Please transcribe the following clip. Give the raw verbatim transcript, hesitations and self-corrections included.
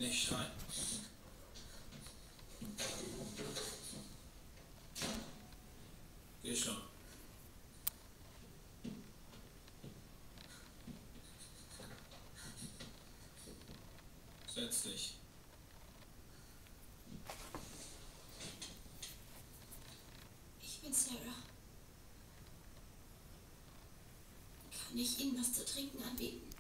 Nicht schreien. Geh schon. Setz dich. Ich bin Sarah. Kann ich Ihnen was zu trinken anbieten?